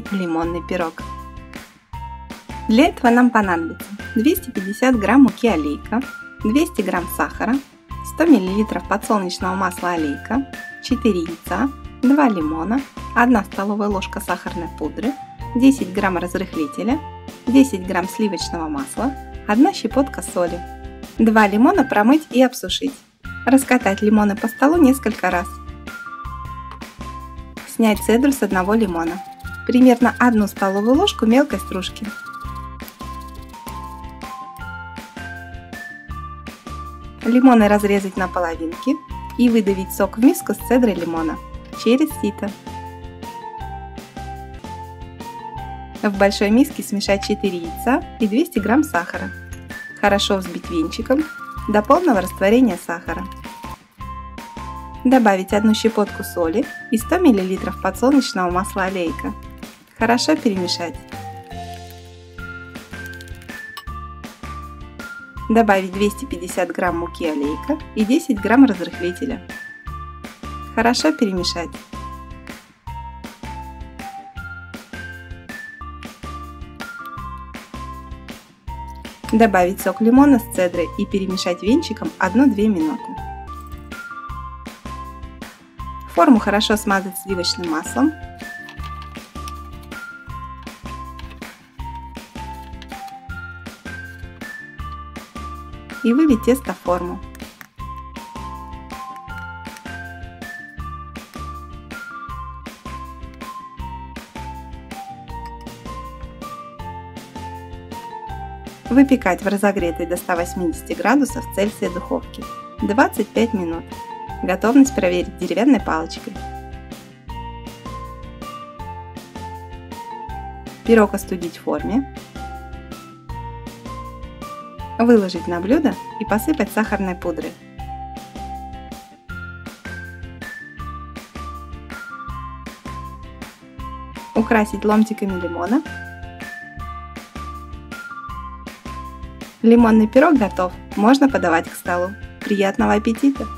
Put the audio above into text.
лимонный пирог. Для этого нам понадобится 250 грамм муки олейка, 200 грамм сахара, 100 мл подсолнечного масла олейка, 4 яйца, 2 лимона, 1 столовая ложка сахарной пудры, 10 грамм разрыхлителя, 10 грамм сливочного масла, 1 щепотка соли. 2 лимона промыть и обсушить. Раскатать лимоны по столу несколько раз. Снять цедру с одного лимона. Примерно 1 столовую ложку мелкой стружки. Лимоны разрезать на половинки и выдавить сок в миску с цедрой лимона через сито. В большой миске смешать 4 яйца и 200 грамм сахара. Хорошо взбить венчиком до полного растворения сахара. Добавить 1 щепотку соли и 100 мл подсолнечного масла олейка. Хорошо перемешать. Добавить 250 грамм муки олейка и 10 грамм разрыхлителя. Хорошо перемешать. Добавить сок лимона с цедрой и перемешать венчиком 1-2 минуты. Форму хорошо смазать сливочным маслом. И вылить тесто в форму. Выпекать в разогретой до 180 градусов Цельсия духовке 25 минут. Готовность проверить деревянной палочкой. Пирог остудить в форме. Выложить на блюдо и посыпать сахарной пудрой. Украсить ломтиками лимона. Лимонный пирог готов, можно подавать к столу. Приятного аппетита!